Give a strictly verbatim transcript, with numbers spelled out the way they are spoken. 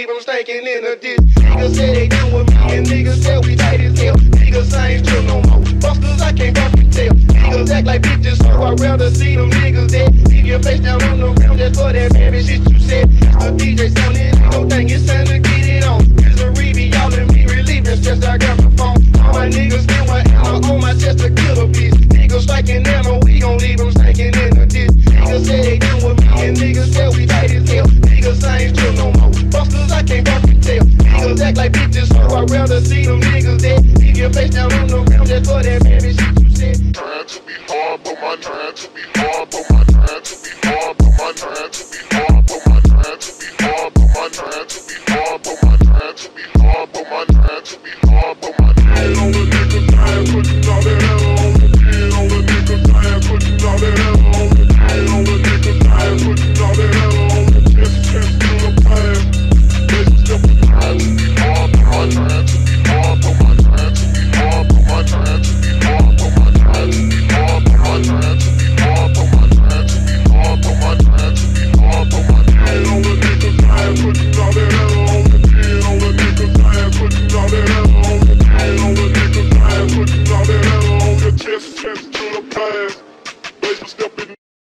them stinking in the ditch. Niggas say they done with me and niggas say we tight as hell. Niggas I ain't chill no more. Busters I can't fucking tell. Niggas act like bitches, so I'd rather see them niggas dead. Leave your face down on the ground just for that baby shit you said. The D J sounding, no thing, it's time to get it on. Misery be all in me, relieving stress, I got my phone. All my niggas get one ammo on my chest to kill a bitch. Niggas striking ammo, we gon' leave them stinking in the ditch. Niggas say they done with me and niggas say we tight as hell. Niggas I ain't chill no more. Busters I can't fucking tell. Niggas act like bitches, so I'd rather see them niggas dead. Leave your face down on the ground just for that baby shit you said. Trying to be hard, but my trying to be hard, but my trying to be hard, but my trying to